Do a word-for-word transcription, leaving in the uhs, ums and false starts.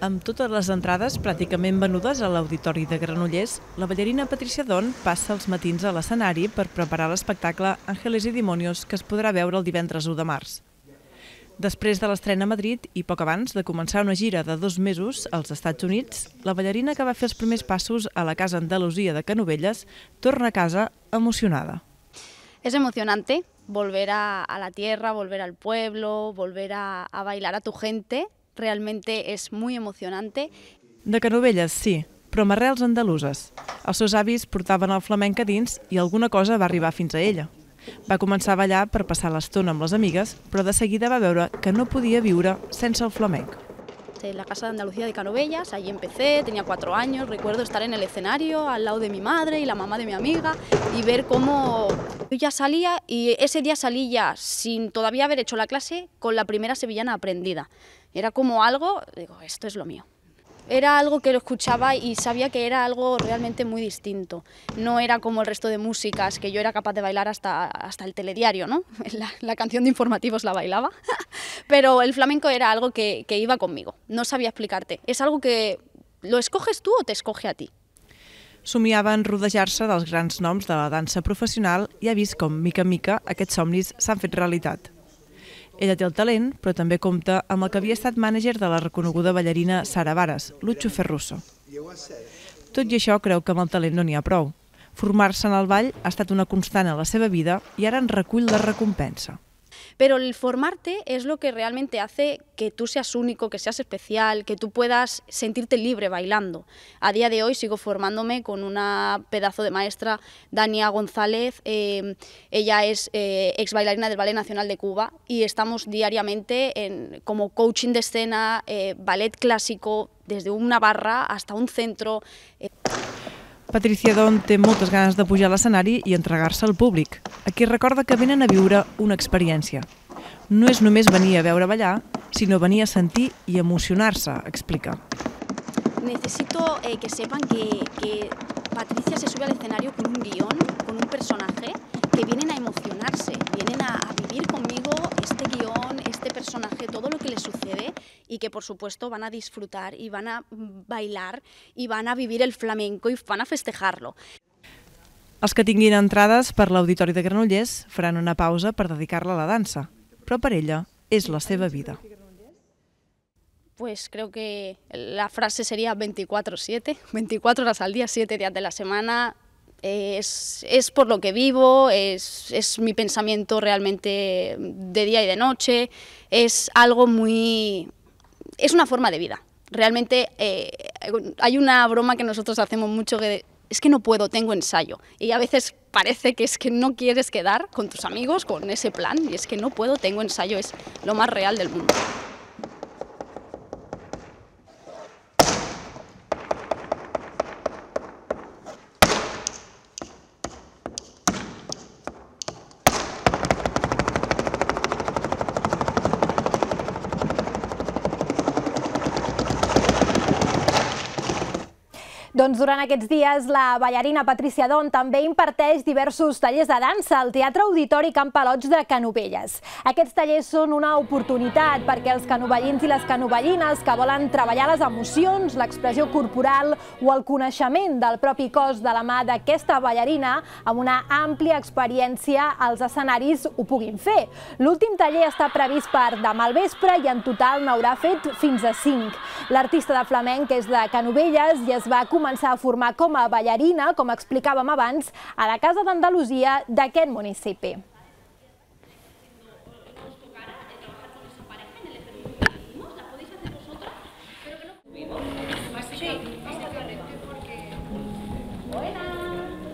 Amb totes les entrades pràcticament venudes a l'Auditori de Granollers, la ballarina Patricia Don passa els matins a l'escenari per preparar l'espectacle Ángeles y Demonios, que es podrà veure el divendres u de març. Després de l'estrena a Madrid i poc abans de començar una gira de dos mesos als Estats Units, la ballarina que va fer els primers passos a la Casa Andalusia de Canovelles torna a casa emocionada. Es emocionante volver a, a la tierra, volver al pueblo, volver a, a bailar a tu gente. Realmente es muy emocionante. De Canovelles, sí, però amb arrels andaluses. Els seus avis portaven el flamenc a dins i alguna cosa va arribar fins a ella. Va començar a ballar per passar l'estona amb les amigues, però de seguida va veure que no podia viure sense el flamenc. En la Casa de Andalucía de Canovelles, allí empecé, tenía cuatro años, recuerdo estar en el escenario al lado de mi madre y la mamá de mi amiga y ver cómo yo ya salía, y ese día salí ya sin todavía haber hecho la clase con la primera sevillana aprendida. Era como algo, digo, esto es lo mío. Era algo que lo escuchaba y sabía que era algo realmente muy distinto. No era como el resto de músicas, que yo era capaz de bailar hasta, hasta el telediario, ¿no? La, la canción de informativos la bailaba, pero el flamenco era algo que, que iba conmigo. No sabía explicarte. Es algo que lo escoges tú o te escoge a ti. Somiava en rodejar-se dels grans noms de la dansa professional i ha vist com, mica en mica, aquests somnis s'han fet realitat. Ella té el talent, però també compta amb el que havia estat mànager de la reconeguda ballarina Sara Varas, Lucho Ferruso. Tot i això, creu que amb el talent no n'hi ha prou. Formar-se en el ball ha estat una constant a la seva vida i ara en recull la recompensa. Pero el formarte es lo que realmente hace que tú seas único, que seas especial, que tú puedas sentirte libre bailando. A día de hoy sigo formándome con una pedazo de maestra, Dania González. Eh, ella es eh, ex bailarina del Ballet Nacional de Cuba y estamos diariamente en, como coaching de escena, eh, ballet clásico, desde una barra hasta un centro. Eh. Patricia Don té moltes ganes de pujar a l'escenari i entregar-se al públic, a qui recorda que venen a viure una experiència. No és només venir a veure ballar, sinó venir a sentir i emocionar-se, explica. Necesito eh, que sepan que, que Patricia se sube al escenario con un guión, con un personaje, que vienen a emocionarse, vienen a, a vivir conmigo este guión, este personaje, todo lo que les sucede, y que por supuesto van a disfrutar y van a bailar y van a vivir el flamenco y van a festejarlo. Els que tinguin entrades per l'Auditori de Granollers faran una pausa per dedicar-la a la dansa, però per ella és la seva vida. Pues creo que la frase sería veinticuatro siete, veinticuatro horas al día, siete días de la semana. Es, es por lo que vivo, es, es mi pensamiento realmente de día y de noche, es algo muy... es una forma de vida. Realmente eh, hay una broma que nosotros hacemos mucho, que es que no puedo, tengo ensayo. Y a veces parece que es que no quieres quedar con tus amigos con ese plan, y es que no puedo, tengo ensayo, es lo más real del mundo. Doncs durant aquests dies la ballarina Patricia Don també imparteix diversos tallers de dansa al Teatre Auditori Can Palots de Canovelles. Aquests tallers són una oportunitat perquè els canovellins i les canovellines que volen treballar les emocions, l'expressió corporal o el coneixement del propi cos de la mà d'aquesta ballarina amb una àmplia experiència als escenaris ho puguin fer. L'últim taller està previst per demà al vespre i en total n'haurà fet fins a cinc. L'artista de flamenc és de Canovelles i es va començar a formar com a ballarina, com explicàvem abans, a la Casa d'Andalusia d'aquest municipi.